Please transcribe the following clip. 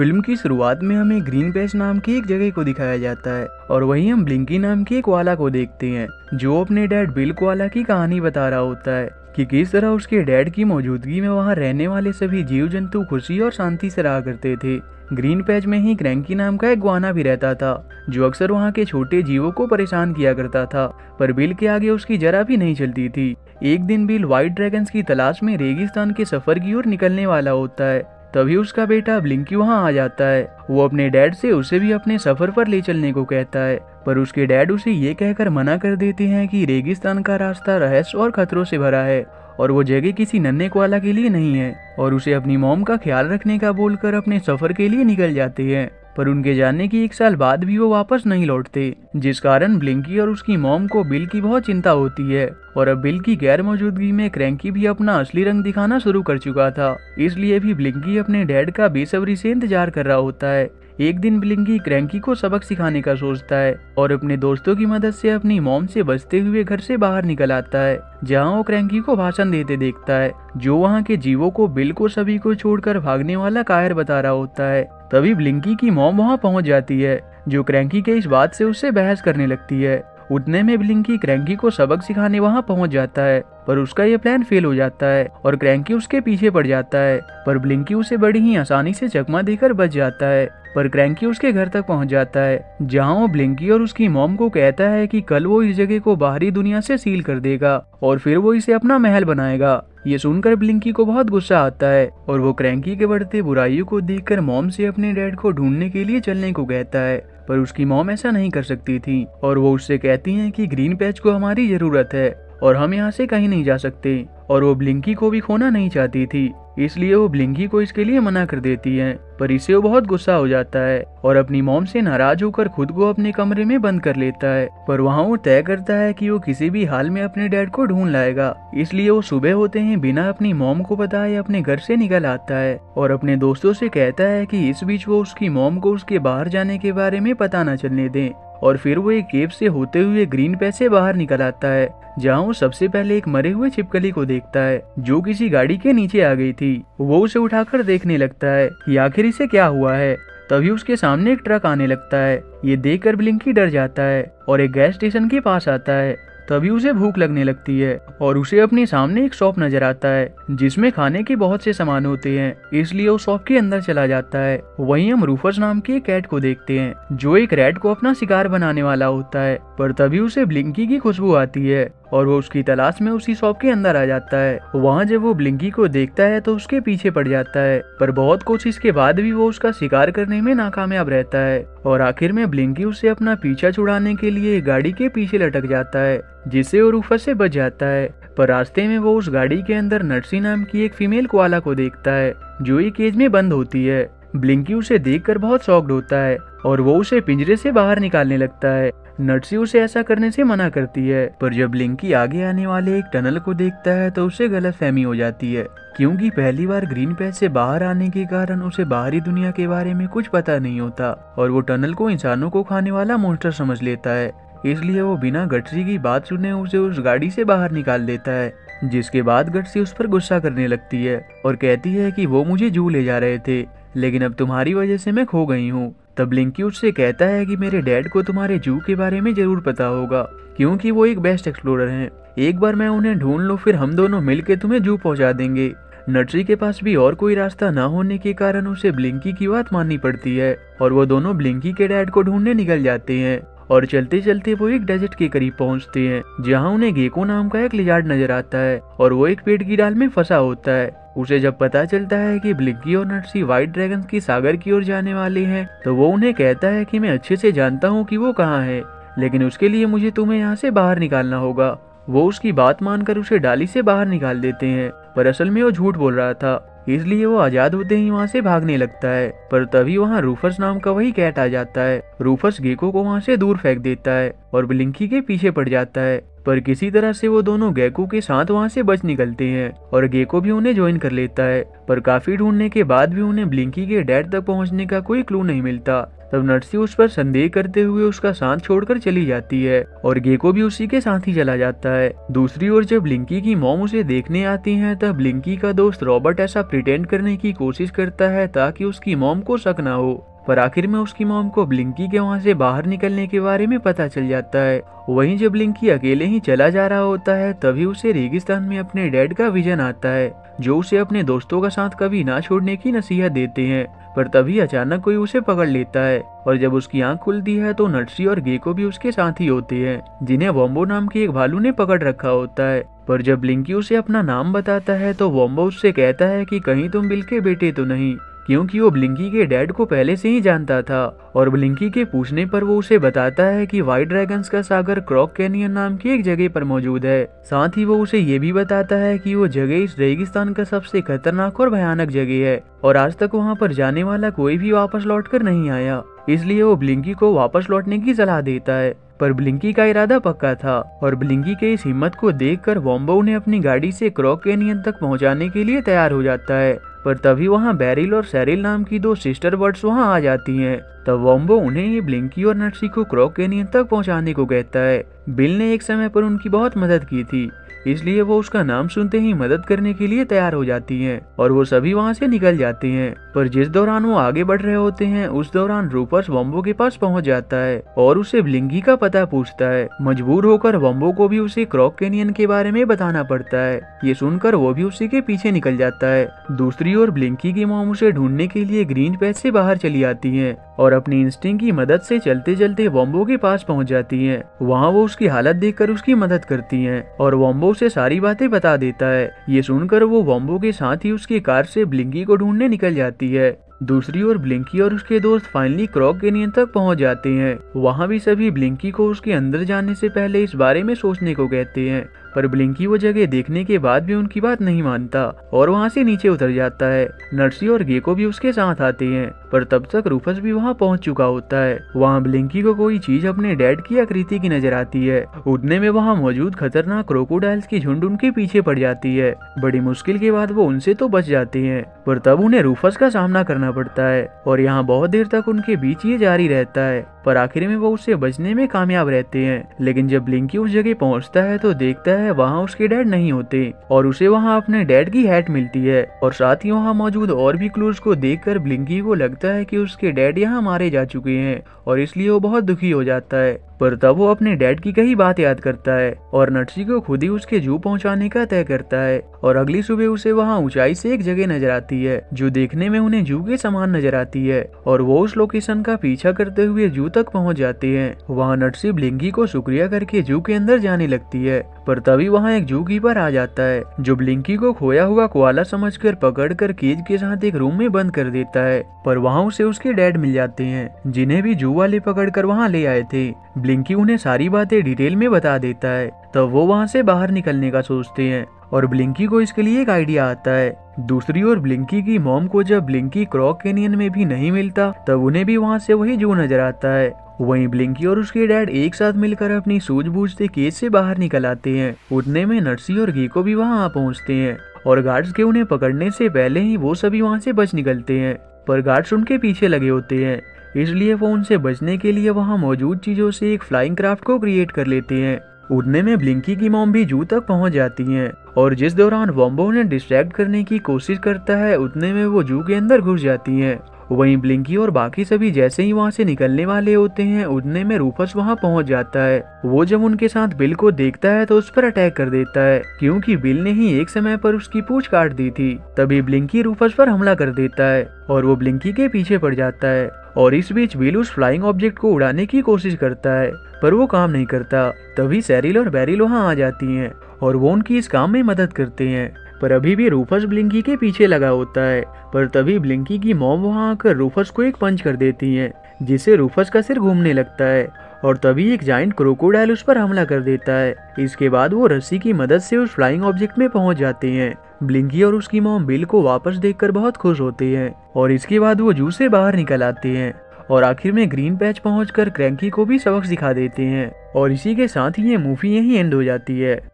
Film की शुरुआत में हमें ग्रीन पैच नाम की एक जगह को दिखाया जाता है और वहीं हम ब्लिंकी नाम के एक कोआला को देखते हैं जो अपने डैड बिल कोआला की कहानी बता रहा होता है कि किस तरह उसके डैड की मौजूदगी में वहां रहने वाले सभी जीव जंतु खुशी और शांति से रहा करते थे। ग्रीन पैच में ही क्रैंकी नाम का एक ग्वाना भी रहता था जो अक्सर वहां के छोटे जीवों को परेशान किया करता था, पर बिल के आगे उसकी जरा भी नहीं चलती थी। एक दिन बिल व्हाइट ड्रैगन्स की तलाश में रेगिस्तान के सफर की ओर निकलने वाला होता है, तभी उसका बेटा ब्लिंकी वहां आ जाता है। वो अपने डैड से उसे भी अपने सफर पर ले चलने को कहता है, पर उसके डैड उसे ये कहकर मना कर देते हैं कि रेगिस्तान का रास्ता रहस्य और खतरों से भरा है और वो जगह किसी नन्हे कोआला के लिए नहीं है, और उसे अपनी मॉम का ख्याल रखने का बोलकर अपने सफर के लिए निकल जाते हैं। पर उनके जाने की 1 साल बाद भी वो वापस नहीं लौटते, जिस कारण ब्लिंकी और उसकी मॉम को बिल की बहुत चिंता होती है। और अब बिल की गैर मौजूदगी में क्रैंकी भी अपना असली रंग दिखाना शुरू कर चुका था, इसलिए भी ब्लिंकी अपने डैड का बेसब्री से इंतजार कर रहा होता है। एक दिन ब्लिंकी क्रैंकी को सबक सिखाने का सोचता है और अपने दोस्तों की मदद से अपनी मॉम से बचते हुए घर से बाहर निकल आता है, जहां वो क्रैंकी को भाषण देते देखता है जो वहां के जीवों को बिल को सभी को छोड़कर भागने वाला कायर बता रहा होता है। तभी ब्लिंकी की मॉम वहां पहुंच जाती है जो क्रैंकी के इस बात से उससे बहस करने लगती है। उतने में ब्लिंकी क्रैंकी को सबक सिखाने वहां पहुंच जाता है, पर उसका ये प्लान फेल हो जाता है और क्रैंकी उसके पीछे पड़ जाता है, पर ब्लिंकी उसे बड़ी ही आसानी से चकमा देकर बच जाता है। पर क्रैंकी उसके घर तक पहुंच जाता है, जहां वो ब्लिंकी और उसकी मॉम को कहता है कि कल वो इस जगह को बाहरी दुनिया से सील कर देगा और फिर वो इसे अपना महल बनाएगा। ये सुनकर ब्लिंकी को बहुत गुस्सा आता है और वो क्रैंकी के बढ़ते बुराइयों को देखकर मॉम से अपने डैड को ढूंढने के लिए चलने को कहता है, पर उसकी मॉम ऐसा नहीं कर सकती थी और वो उससे कहती हैं कि ग्रीन पैच को हमारी जरूरत है और हम यहाँ से कहीं नहीं जा सकते, और वो ब्लिंकी को भी खोना नहीं चाहती थी, इसलिए वो ब्लिंकी को इसके लिए मना कर देती है। पर इससे वो बहुत गुस्सा हो जाता है और अपनी मॉम से नाराज होकर खुद को अपने कमरे में बंद कर लेता है। पर वहाँ वो तय करता है कि वो किसी भी हाल में अपने डैड को ढूंढ लाएगा, इसलिए वो सुबह होते ही बिना अपनी मॉम को बताए अपने घर से निकल आता है और अपने दोस्तों से कहता है कि इस बीच वो उसकी मॉम को उसके बाहर जाने के बारे में पता न चलने दें। और फिर वो एक केव से होते हुए ग्रीन पैच से बाहर निकल आता है, जहाँ वो सबसे पहले एक मरे हुए छिपकली को देखता है जो किसी गाड़ी के नीचे आ गई थी। वो उसे उठाकर देखने लगता है कि आखिर इसे क्या हुआ है। तभी उसके सामने एक ट्रक आने लगता है। ये देखकर ब्लिंकी डर जाता है और एक गैस स्टेशन के पास आता है। तभी उसे भूख लगने लगती है और उसे अपने सामने एक शॉप नजर आता है जिसमें खाने के बहुत से सामान होते हैं, इसलिए वो शॉप के अंदर चला जाता है। वहीं हम रूफस नाम के एक कैट को देखते हैं जो एक रैट को अपना शिकार बनाने वाला होता है, पर तभी उसे ब्लिंकी की खुशबू आती है और वो उसकी तलाश में उसी शॉप के अंदर आ जाता है। वहाँ जब वो ब्लिंकी को देखता है तो उसके पीछे पड़ जाता है, पर बहुत कोशिश के बाद भी वो उसका शिकार करने में नाकामयाब रहता है और आखिर में ब्लिंकी उसे अपना पीछा छुड़ाने के लिए गाड़ी के पीछे लटक जाता है, जिससे वो रूफस से बच जाता है। पर रास्ते में वो उस गाड़ी के अंदर नर्सी नाम की एक फीमेल कोआला को देखता है जो एक केज में बंद होती है। ब्लिंकी उसे देखकर बहुत शॉक्ड होता है और वो उसे पिंजरे से बाहर निकालने लगता है। नर्सी उसे ऐसा करने से मना करती है, पर जब ब्लिंकी आगे आने वाले एक टनल को देखता है तो उसे गलतफहमी हो जाती है, क्योंकि पहली बार ग्रीन पैच से बाहर आने के कारण उसे बाहरी दुनिया के बारे में कुछ पता नहीं होता और वो टनल को इंसानों को खाने वाला मॉन्स्टर समझ लेता है। इसलिए वो बिना गटसी की बात सुने उसे उस गाड़ी से बाहर निकाल देता है, जिसके बाद गटसी उस पर गुस्सा करने लगती है और कहती है कि वो मुझे जू ले जा रहे थे, लेकिन अब तुम्हारी वजह से मैं खो गई हूँ। तब ब्लिंकी उससे कहता है कि मेरे डैड को तुम्हारे जू के बारे में जरूर पता होगा, क्योंकि वो एक बेस्ट एक्सप्लोरर हैं। एक बार मैं उन्हें ढूंढ लूं, फिर हम दोनों मिलकर तुम्हें जू पहुंचा देंगे। नर्सरी के पास भी और कोई रास्ता न होने के कारण उसे ब्लिंकी की बात माननी पड़ती है और वो दोनों ब्लिंकी के डैड को ढूंढने निकल जाते हैं। और चलते चलते वो एक डेजर्ट के करीब पहुंचते हैं, जहां उन्हें गेको नाम का एक लिजार्ड नजर आता है और वो एक पेड़ की डाल में फंसा होता है। उसे जब पता चलता है कि ब्लिंकी और नर्सी व्हाइट ड्रैगन्स की सागर की ओर जाने वाले हैं, तो वो उन्हें कहता है कि मैं अच्छे से जानता हूँ कि वो कहाँ है, लेकिन उसके लिए मुझे तुम्हें यहाँ से बाहर निकालना होगा। वो उसकी बात मानकर उसे डाली से बाहर निकाल देते हैं, पर असल में वो झूठ बोल रहा था, इसलिए वो आजाद होते ही वहाँ से भागने लगता है। पर तभी वहाँ रूफस नाम का वही कैट आ जाता है। रूफस गेको को वहाँ से दूर फेंक देता है और ब्लिंकी के पीछे पड़ जाता है, पर किसी तरह से वो दोनों गेको के साथ वहाँ से बच निकलते हैं और गेको भी उन्हें ज्वाइन कर लेता है। पर काफी ढूंढने के बाद भी उन्हें ब्लिंकी के डैड तक पहुँचने का कोई क्लू नहीं मिलता, तब नर्सी उस पर संदेह करते हुए उसका साथ छोड़कर चली जाती है और गेको भी उसी के साथ ही चला जाता है। दूसरी ओर जब ब्लिंकी की मॉम उसे देखने आती है तब ब्लिंकी का दोस्त रॉबर्ट ऐसा प्रिटेंड करने की कोशिश करता है ताकि उसकी मॉम को शक ना हो, पर आखिर में उसकी मॉम को ब्लिंकी के वहाँ से बाहर निकलने के बारे में पता चल जाता है। वहीं जब ब्लिंकी अकेले ही चला जा रहा होता है तभी उसे रेगिस्तान में अपने डैड का विजन आता है, जो उसे अपने दोस्तों का साथ कभी ना छोड़ने की नसीहत देते हैं। पर तभी अचानक कोई उसे पकड़ लेता है और जब उसकी आंख खुलती है तो नर्सी और गेको भी उसके साथ ही होते हैं, जिन्हें वॉम्बो नाम के एक भालू ने पकड़ रखा होता है। पर जब ब्लिंकी उसे अपना नाम बताता है तो वॉम्बो उससे कहता है कि कहीं तुम बिल के बेटे तो नहीं, क्योंकि वो ब्लिंकी के डैड को पहले से ही जानता था। और ब्लिंकी के पूछने पर वो उसे बताता है कि व्हाइट ड्रैगन्स का सागर क्रॉक कैनियन नाम की एक जगह पर मौजूद है। साथ ही वो उसे ये भी बताता है कि वो जगह इस रेगिस्तान का सबसे खतरनाक और भयानक जगह है और आज तक वहाँ पर जाने वाला कोई भी वापस लौटकर नहीं आया, इसलिए वो ब्लिंकी को वापस लौटने की सलाह देता है। पर ब्लिंकी का इरादा पक्का था और ब्लिंकी के इस हिम्मत को देखकर वॉम्बो उन्हें अपनी गाड़ी से क्रॉक कैनियन तक पहुंचाने के लिए तैयार हो जाता है। पर तभी वहां बेरिल और सैरिल नाम की दो सिस्टर बर्ड्स वहां आ जाती हैं। तब वॉम्बो उन्हें ही ब्लिंकी और नर्सी को क्रॉक कैनियन तक पहुंचाने को कहता है। बिल ने एक समय पर उनकी बहुत मदद की थी, इसलिए वो उसका नाम सुनते ही मदद करने के लिए तैयार हो जाती हैं और वो सभी वहां से निकल जाते हैं। पर जिस दौरान वो आगे बढ़ रहे होते हैं उस दौरान रूपर्स वॉम्बो के पास पहुंच जाता है और उसे ब्लिंकी का पता पूछता है। मजबूर होकर वॉम्बो को भी उसे क्रॉक कैनियन के बारे में बताना पड़ता है। ये सुनकर वो भी उसी के पीछे निकल जाता है। दूसरी ओर ब्लिंकी की मॉम उसे ढूंढने के लिए ग्रीन पैच से बाहर चली आती है और अपनी इंस्टिंक्ट की मदद से चलते चलते वॉम्बो के पास पहुंच जाती हैं। वहां वो उसकी हालत देखकर उसकी मदद करती हैं और वॉम्बो उसे सारी बातें बता देता है। ये सुनकर वो वॉम्बो के साथ ही उसकी कार से ब्लिंकी को ढूंढने निकल जाती है। दूसरी ओर ब्लिंकी और उसके दोस्त फाइनली क्रॉक कैनियन तक पहुंच जाते हैं। वहां भी सभी ब्लिंकी को उसके अंदर जाने से पहले इस बारे में सोचने को कहते हैं, पर ब्लिंकी वो जगह देखने के बाद भी उनकी बात नहीं मानता और वहां से नीचे उतर जाता है। नर्सी और गेको भी उसके साथ आते हैं, पर तब तक रूफस भी वहां पहुंच चुका होता है। वहां ब्लिंकी को कोई चीज अपने डैड की आकृति की नजर आती है। उड़ने में वहां मौजूद खतरनाक क्रोकोडाइल्स की झुंड उनके पीछे पड़ जाती है। बड़ी मुश्किल के बाद वो उनसे तो बच जाते हैं, पर तब उन्हें रूफस का सामना करना पड़ता है और यहाँ बहुत देर तक उनके बीच ये जारी रहता है। पर आखिर में वो उससे बचने में कामयाब रहते हैं। लेकिन जब ब्लिंकी उस जगह पहुंचता है तो देखता है वहाँ उसके डैड नहीं होते और उसे वहाँ अपने डैड की हैट मिलती है और साथ ही वहाँ मौजूद और भी क्लूज को देखकर ब्लिंकी को लगता है कि उसके डैड यहाँ मारे जा चुके हैं और इसलिए वो बहुत दुखी हो जाता है। पर तब वो अपने डैड की कई बात याद करता है और नर्सी को खुद ही उसके जू पहुंचाने का तय करता है। और अगली सुबह उसे वहां ऊंचाई से एक जगह नजर आती है जो देखने में उन्हें जू के समान नजर आती है और वो उस लोकेशन का पीछा करते हुए जू तक पहुंच जाते हैं। वहां नर्सी ब्लिंकी को शुक्रिया करके जू के अंदर जाने लगती है, पर तभी वहां एक जू कीपर आ जाता है जो ब्लिंकी को खोया हुआ कोआला समझकर पकड़कर केज के साथ एक रूम में बंद कर देता है। पर वहां उसे उसके डैड मिल जाते हैं जिन्हें भी जू वाले पकड़कर वहां ले आए थे। ब्लिंकी उन्हें सारी बातें डिटेल में बता देता है, तब वो वहां से बाहर निकलने का सोचते हैं और ब्लिंकी को इसके लिए एक आइडिया आता है। दूसरी ओर ब्लिंकी की मॉम को जब ब्लिंकी क्रॉक कैनियन में भी नहीं मिलता तब उन्हें भी वहां से वही जू नजर आता है। वहीं ब्लिंकी और उसके डैड एक साथ मिलकर अपनी सूझबूझ से केज से बाहर निकल आते हैं। उतने में नर्सी और गेको भी वहां आ पहुंचते हैं और गार्ड्स के उन्हें पकड़ने से पहले ही वो सभी वहां से बच निकलते हैं, पर गार्ड्स उनके पीछे लगे होते हैं, इसलिए वो उनसे बचने के लिए वहां मौजूद चीजों से एक फ्लाइंग क्राफ्ट को क्रिएट कर लेते हैं। उड़ने में ब्लिंकी की मॉम भी जू तक पहुंच जाती हैं और जिस दौरान वॉम्बो उन्हें डिस्ट्रैक्ट करने की कोशिश करता है उतने में वो जू के अंदर घुस जाती हैं। वहीं ब्लिंकी और बाकी सभी जैसे ही वहां से निकलने वाले होते हैं उतने में रूफस वहां पहुंच जाता है। वो जब उनके साथ बिल को देखता है तो उस पर अटैक कर देता है, क्योंकि बिल ने ही एक समय पर उसकी पूंछ काट दी थी। तभी ब्लिंकी रूफस पर हमला कर देता है और वो ब्लिंकी के पीछे पड़ जाता है और इस बीच बिल उस फ्लाइंग ऑब्जेक्ट को उड़ाने की कोशिश करता है, पर वो काम नहीं करता। तभी सैरिल और बेरिल वहां आ जाती हैं और वो उनकी इस काम में मदद करते हैं, पर अभी भी रूफस ब्लिंकी के पीछे लगा होता है। पर तभी ब्लिंकी की मॉम वहां आकर रूफस को एक पंच कर देती हैं, जिससे रूफस का सिर घूमने लगता है और तभी एक जाइंट क्रोकोडाइल उस पर हमला कर देता है। इसके बाद वो रस्सी की मदद से उस फ्लाइंग ऑब्जेक्ट में पहुंच जाते हैं। ब्लिंकी और उसकी मॉम बिल को वापस देखकर बहुत खुश होते हैं और इसके बाद वो जू से बाहर निकल आते हैं और आखिर में ग्रीन पैच पहुंचकर क्रैंकी को भी सबक सिखा देते हैं। और इसी के साथ ही ये मूवी यहीं एंड हो जाती है।